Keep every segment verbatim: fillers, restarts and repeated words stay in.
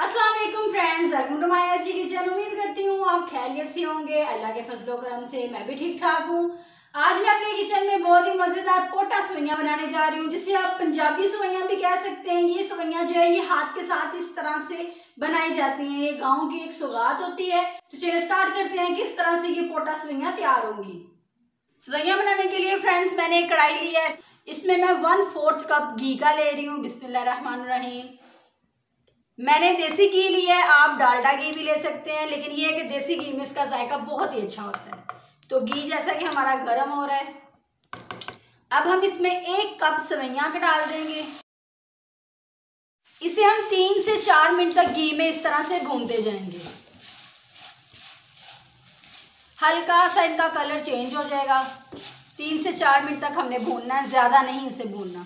अस्सलाम वालेकुम friends, welcome to my SG kitchen. उम्मीद करती हूँ आप खैरियत से होंगे। अल्लाह के फजलो करम से मैं भी ठीक ठाक हूँ। आज मैं अपने किचन में बहुत ही मजेदार पोटा सवैयां बनाने जा रही हूँ, जिसे आप पंजाबी सवैयां भी कह सकते हैं। ये सवैयां जो है ये हाथ के साथ इस तरह से बनाई जाती हैं। ये गाँव की एक सौगात होती है। तो चलिए स्टार्ट करते हैं किस तरह से ये पोटा सवैयां तैयार होंगी। सवैयां बनाने के लिए फ्रेंड्स मैंने एक कढ़ाई ली है। इसमें मैं वन फोर्थ कप घी का ले रही हूँ। बिस्मिल्लाह रहमान रहीम। मैंने देसी घी लिया है, आप डालडा घी भी ले सकते हैं, लेकिन ये है कि देसी घी में इसका जायका बहुत ही अच्छा होता है। तो घी जैसा कि हमारा गर्म हो रहा है, अब हम इसमें एक कप सवैयां का डाल देंगे। इसे हम तीन से चार मिनट तक घी में इस तरह से भूनते जाएंगे। हल्का सा इनका कलर चेंज हो जाएगा। तीन से चार मिनट तक हमने भूनना है, ज्यादा नहीं इसे भूनना।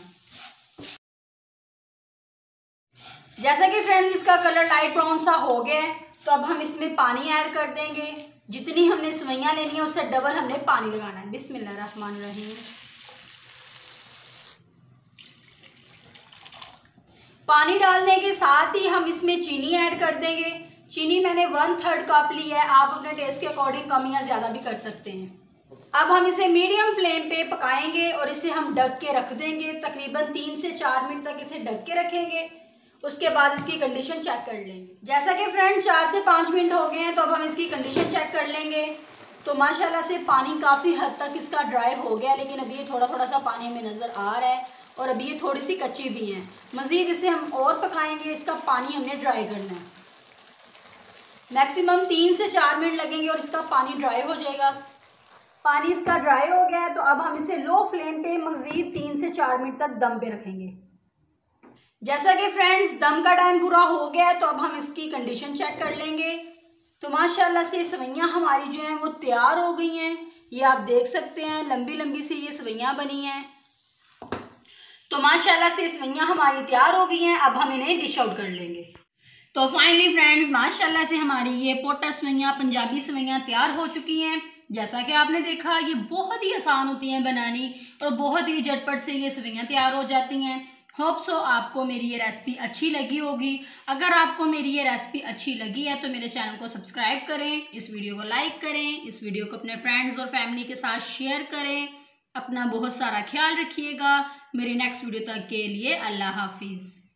जैसा कि फ्रेंड्स इसका कलर लाइट ब्राउन सा हो गया है, तो अब हम इसमें पानी ऐड कर देंगे। जितनी हमने सवैयां लेनी है उससे डबल हमने पानी लगाना है। बिस्मिल्लाह रहमान रहीम। पानी डालने के साथ ही हम इसमें चीनी ऐड कर देंगे। चीनी मैंने वन थर्ड कप ली है, आप अपने टेस्ट के अकॉर्डिंग कम या ज्यादा भी कर सकते हैं। अब हम इसे मीडियम फ्लेम पे पकाएंगे और इसे हम ढक के रख देंगे। तकरीबन तीन से चार मिनट तक इसे ढक के रखेंगे। उसके बाद इसकी कंडीशन चेक कर लेंगे। जैसा कि फ्रेंड्स चार से पाँच मिनट हो गए हैं, तो अब हम इसकी कंडीशन चेक कर लेंगे। तो माशाल्लाह से पानी काफ़ी हद तक इसका ड्राई हो गया, लेकिन अभी ये थोड़ा थोड़ा सा पानी हमें नज़र आ रहा है और अभी ये थोड़ी सी कच्ची भी है। मज़ीद इसे हम और पकाएंगे, इसका पानी हमने ड्राई करना है। मैक्सिमम तीन से चार मिनट लगेंगे और इसका पानी ड्राई हो जाएगा। पानी इसका ड्राई हो गया है, तो अब हम इसे लो फ्लेम पे मज़ीद तीन से चार मिनट तक दम पे रखेंगे। जैसा कि फ्रेंड्स दम का टाइम पूरा हो गया है, तो अब हम इसकी कंडीशन चेक कर लेंगे। तो माशाल्लाह से सवैयां हमारी जो हैं वो तैयार हो गई हैं। ये आप देख सकते हैं लंबी लंबी सी ये सवैयां बनी हैं। तो माशाल्लाह से सवैयां हमारी तैयार हो गई हैं। अब हम इन्हें डिश आउट कर लेंगे। तो फाइनली फ्रेंड्स माशाल्लाह से हमारी ये पोटा सवैयां पंजाबी सवैयां तैयार हो चुकी हैं। जैसा कि आपने देखा ये बहुत ही आसान होती हैं बनानी और बहुत ही झटपट से ये सवैयां तैयार हो जाती हैं। होप सो आपको मेरी ये रेसिपी अच्छी लगी होगी। अगर आपको मेरी ये रेसिपी अच्छी लगी है तो मेरे चैनल को सब्सक्राइब करें, इस वीडियो को लाइक करें, इस वीडियो को अपने फ्रेंड्स और फैमिली के साथ शेयर करें। अपना बहुत सारा ख्याल रखिएगा। मेरी नेक्स्ट वीडियो तक के लिए अल्लाह हाफिज़।